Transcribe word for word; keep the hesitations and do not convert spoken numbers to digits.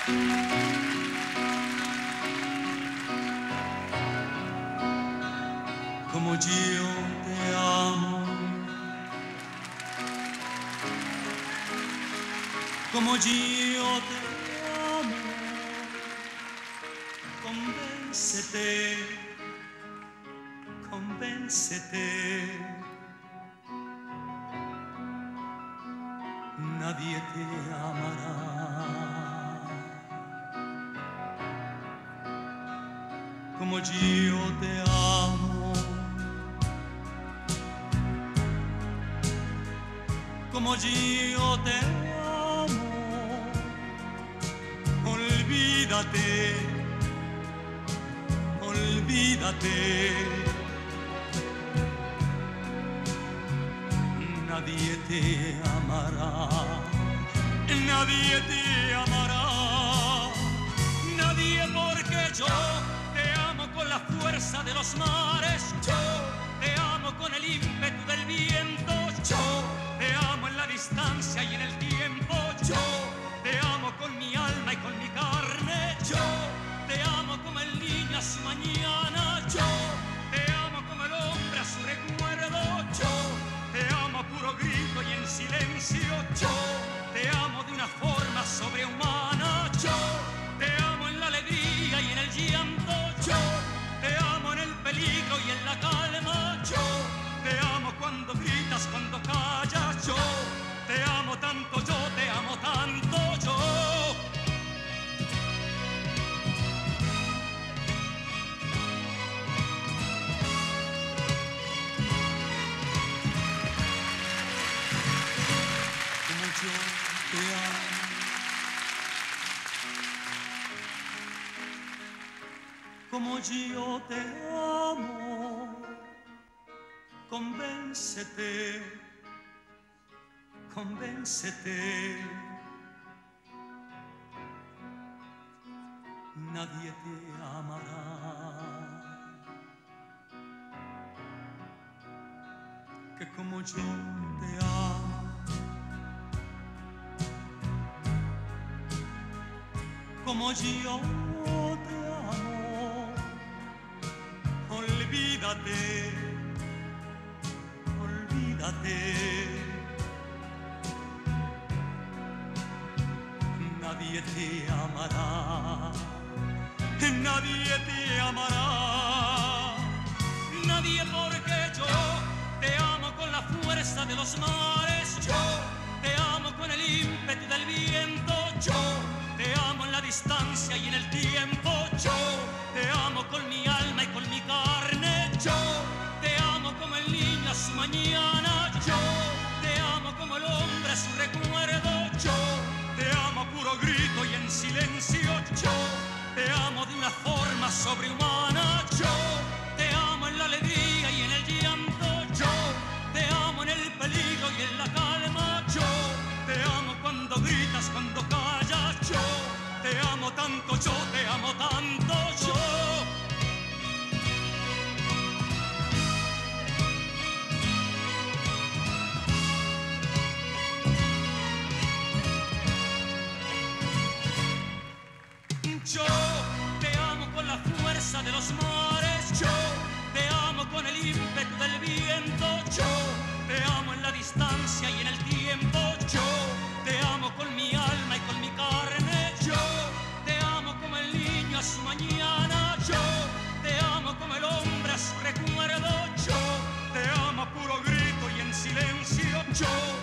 Como yo te amo, como yo te amo, convéncete, convéncete, nadie te amará como yo te amo. Como yo te amo, olvídate, olvídate, nadie te amará, nadie te amará, nadie, porque yo te amo con la fuerza de los mares, yo te amo con el ímpetu del viento, yo te amo en la distancia y en el tiempo, yo te amo con mi alma y con mi carne, yo te amo como el niño a su mañana, yo te amo como el hombre a su recuerdo, yo te amo a puro grito y en silencio, yo te amo de una forma sobrehumana, yo te amo en la alegría y en el llanto, yo te amo en el peligro y en la calma, yo te amo cuando gritas, cuando callas, yo te amo tanto, yo te amo tanto, yo. Como yo te amo. Como yo te amo, convéncete, convéncete, nadie te amará que como yo te amo. Como yo te amo, olvídate, olvídate, nadie te amará, nadie te amará, nadie, porque yo te amo con la fuerza de los mares, yo te amo con el ímpetu del viento, yo te amo en la distancia y en el tiempo, yo te amo con mi alma y con mi carne, yo te amo como el niño a su mañana, yo te amo como el hombre a su recuerdo, yo te amo a puro grito y en silencio, yo te amo de una forma sobrehumana, yo te amo en la alegría y en el llanto, yo te amo en el peligro y en la calma, yo te amo cuando gritas, cuando callas, yo te amo tanto, yo te amo tanto, yo. Yo te amo con la fuerza de los mares, yo te amo con el ímpetu del viento, yo te amo en la distancia y en el tiempo, yo te amo con mi alma y con mi carne, yo te amo como el niño a su mañana, yo te amo como el hombre a su recuerdo, yo te amo a puro grito y en silencio, yo